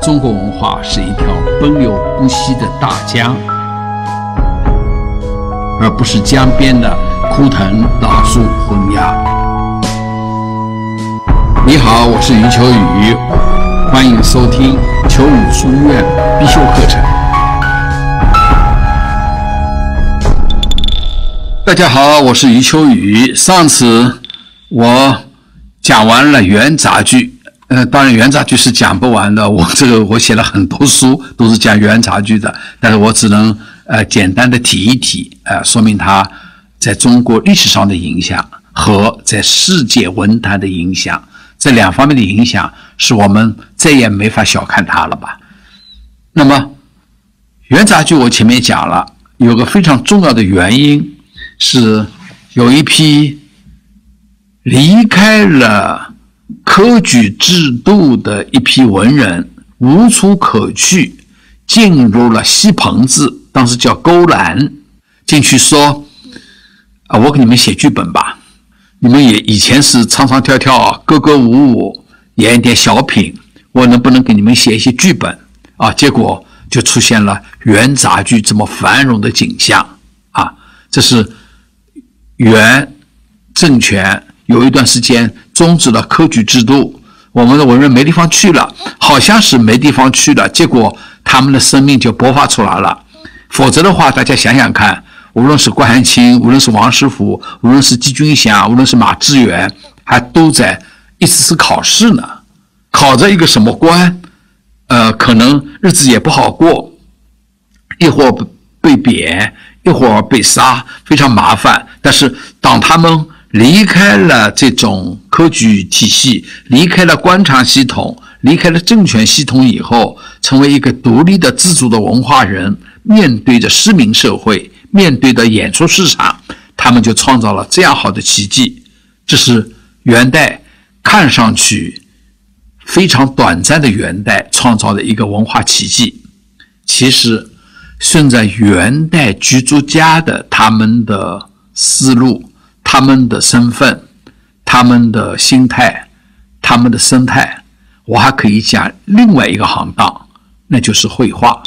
中国文化是一条奔流不息的大江，而不是江边的枯藤老树昏鸦。你好，我是余秋雨，欢迎收听秋雨书院必修课程。大家好，我是余秋雨。上次我讲完了元杂剧，当然元杂剧是讲不完的，我写了很多书都是讲元杂剧的，但是我只能简单的提一提，说明它在中国历史上的影响和在世界文坛的影响，这两方面的影响是我们再也没法小看它了吧。那么元杂剧我前面讲了，有个非常重要的原因是有一批离开了科举制度的一批文人无处可去，进入了戏棚子，当时叫勾栏，进去说我给你们写剧本吧，你们也以前是唱唱跳跳歌歌舞舞演一点小品，我能不能给你们写一些剧本啊？结果就出现了元杂剧这么繁荣的景象啊！这是元政权有一段时间终止了科举制度，我们的文人没地方去了，好像是没地方去了，结果他们的生命就勃发出来了。否则的话，大家想想看，无论是关汉卿，无论是王实甫，无论是季君祥，无论是马致远，还都在一次次考试呢，考着一个什么官，可能日子也不好过，一会儿被贬，一会儿被杀，非常麻烦。但是当他们离开了这种科举体系，离开了官场系统，离开了政权系统以后，成为一个独立的自主的文化人，面对着市民社会，面对着演出市场，他们就创造了这样好的奇迹。这是元代看上去非常短暂的元代创造的一个文化奇迹。其实顺着元代居住家的他们的思路，他们的身份，他们的心态，他们的生态，我还可以讲另外一个行当，那就是绘画。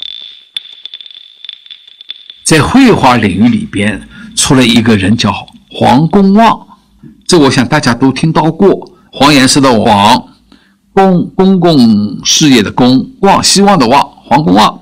在绘画领域里边出了一个人叫黄公望，这我想大家都听到过，黄颜色的黄，公共事业的公，望希望的望，黄公望。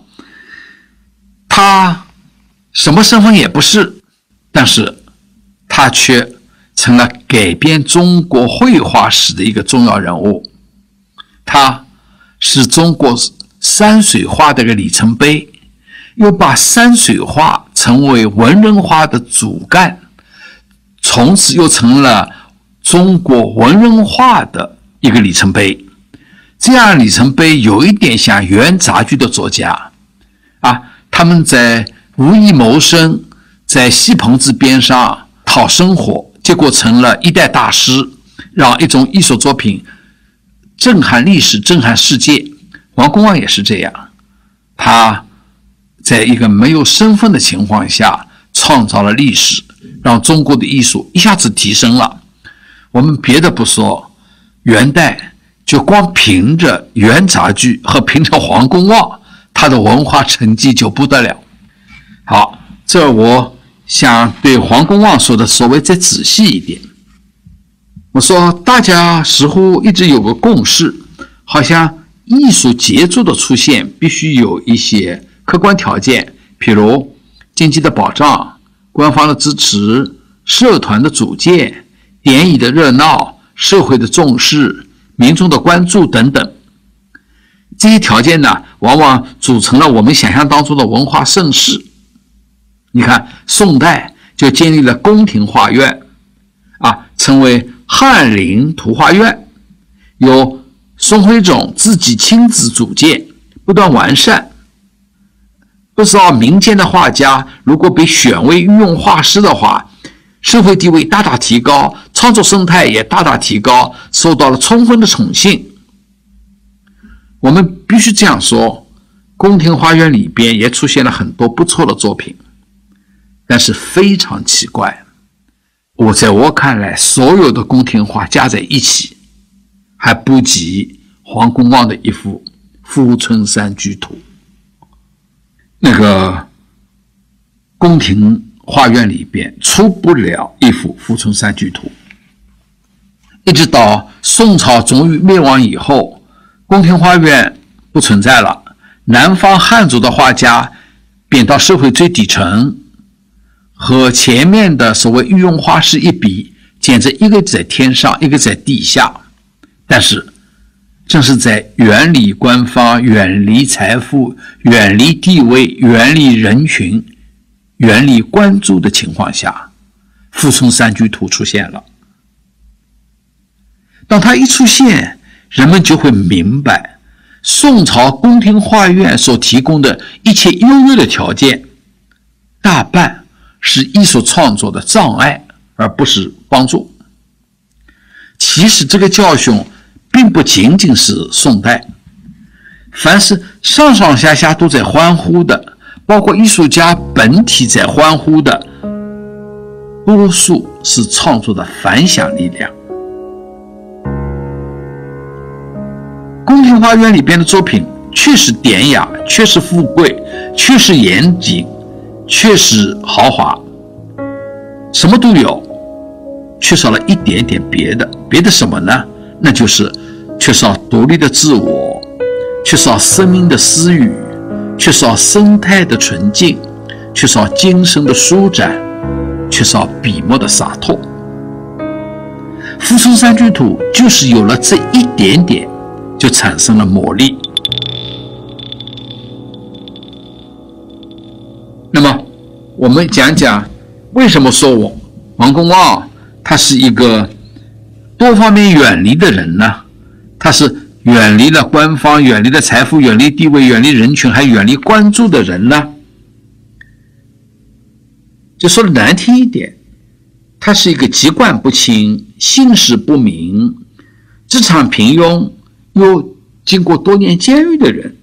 他什么身份也不是，但是他却成了改变中国绘画史的一个重要人物。他是中国山水画的一个里程碑，又把山水画成为文人画的主干，从此又成了中国文人画的一个里程碑。这样的里程碑有一点像元杂剧的作家啊，他们在无意谋生，在戏棚子边上讨生活，结果成了一代大师，让一种艺术作品震撼历史，震撼世界。王公望也是这样，他在一个没有身份的情况下创造了历史，让中国的艺术一下子提升了。我们别的不说，元代就光凭着元杂剧和凭着黄公望，他的文化成绩就不得了。好，这我想对黄公望说的稍微再仔细一点。我说大家似乎一直有个共识，好像艺术杰作的出现必须有一些客观条件，譬如经济的保障，官方的支持，社团的组建，典礼的热闹，社会的重视，民众的关注等等。这些条件呢，往往组成了我们想象当中的文化盛世。你看宋代就建立了宫廷画院成为翰林图画院，由宋徽宗自己亲自组建，不断完善。不少民间的画家如果被选为御用画师的话，社会地位大大提高，创作生态也大大提高，受到了充分的宠幸。我们必须这样说，宫廷画院里边也出现了很多不错的作品，但是非常奇怪，在我看来，所有的宫廷画加在一起还不及黄公望的一幅富春山居图。那个宫廷花园里边出不了一幅富春山居图，一直到宋朝终于灭亡以后，宫廷花园不存在了，南方汉族的画家贬到社会最底层，和前面的所谓御用画师一比，简直一个在天上，一个在地下。但是正是在远离官方、远离财富、远离地位、远离人群、远离关注的情况下，富春山居图出现了。当它一出现，人们就会明白，宋朝宫廷画院所提供的一切优越的条件，大半是艺术创作的障碍，而不是帮助。其实这个教训并不仅仅是宋代，凡是上上下下都在欢呼的，包括艺术家本体在欢呼的，多数是创作的反响力量。宫廷花园里边的作品确实典雅，确实富贵，确实严谨，确实豪华，什么都有，缺少了一点点别的。别的什么呢？那就是缺少独立的自我，缺少生命的私语，缺少生态的纯净，缺少精神的舒展，缺少笔墨的洒脱。富春山居图就是有了这一点点，就产生了魔力。那么我们讲讲为什么说王公望他是一个多方面远离的人呢？他是远离了官方，远离了财富，远离地位，远离人群，还远离关注的人呢？就说的难听一点，他是一个籍贯不清、姓氏不明、职场平庸又经过多年监狱的人。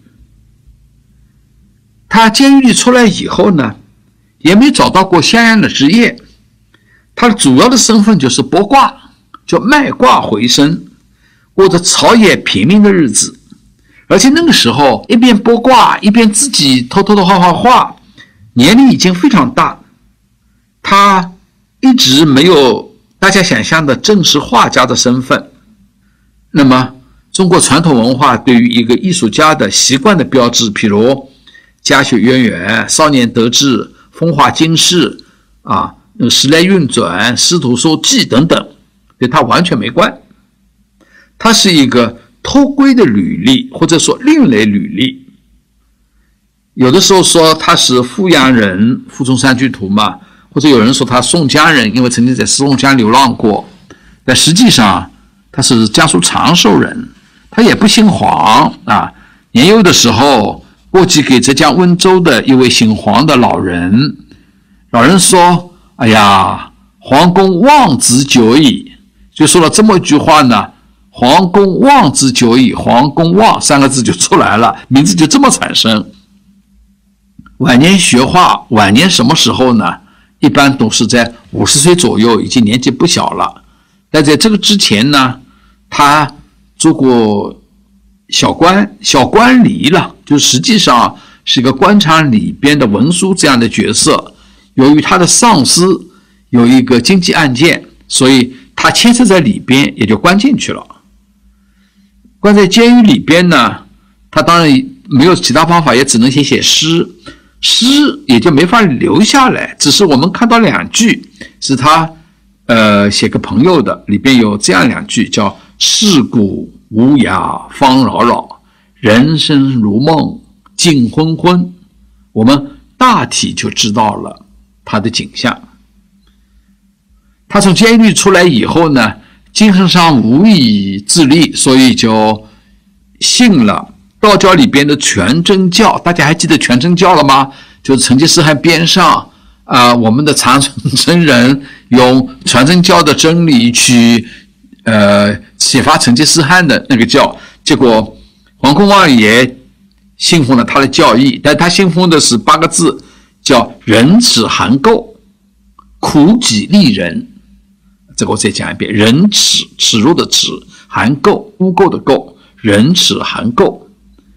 他监狱里出来以后呢，也没找到过像样的职业，他的主要的身份就是卜卦，叫卖卦回身，过着朝野平民的日子。而且那个时候一边卜卦一边自己偷偷的画画，年龄已经非常大，他一直没有大家想象的正式画家的身份。那么中国传统文化对于一个艺术家的习惯的标志，譬如家学渊源、少年得志、风华经世时来运转、师徒受记等等，对他完全没关。他是一个偷窥的履历，或者说另类履历。有的时候说他是富阳人，富春山居图嘛，或者有人说他宋江人，因为曾经在宋江流浪过。但实际上他是江苏长寿人，他也不姓黄啊。年幼的时候过继给浙江温州的一位姓黄的老人，老人说：“哎呀，黄公望之久矣。”就说了这么一句话呢，黄公望之久矣，黄公望三个字就出来了，名字就这么产生。晚年学画，晚年什么时候呢？一般都是在50岁左右，已经年纪不小了。但在这个之前呢，他做过小官吏了，就实际上是一个官场里边的文书这样的角色。由于他的上司有一个经济案件，所以他牵涉在里边，也就关进去了。关在监狱里边呢，他当然没有其他方法，也只能写诗，诗也就没法留下来。只是我们看到2句是他写给朋友的，里边有这样2句，叫世故无涯方扰扰，人生如梦境昏昏。我们大体就知道了他的景象。他从监狱出来以后呢，精神上无以自立，所以就信了道教里边的全真教。大家还记得全真教了吗？就是成吉思汗边上我们的长春真人用全真教的真理去启发成吉思汗的那个教。结果黄公望也信奉了他的教义，但他信奉的是8个字，叫仁耻含垢，苦己利人。这个我再讲一遍，仁耻，耻辱的耻，含垢，污垢的垢，仁耻含垢。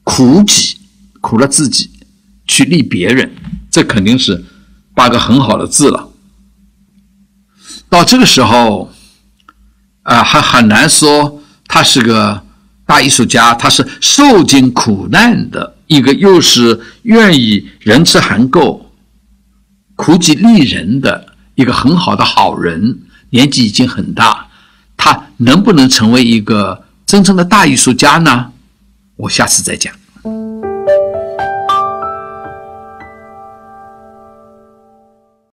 苦己，苦了自己，去利别人，这肯定是8个很好的字了。到这个时候还很难说他是个大艺术家，他是受尽苦难的一个，又是愿意人吃含垢苦己利人的一个很好的好人，年纪已经很大，他能不能成为一个真正的大艺术家呢？我下次再讲。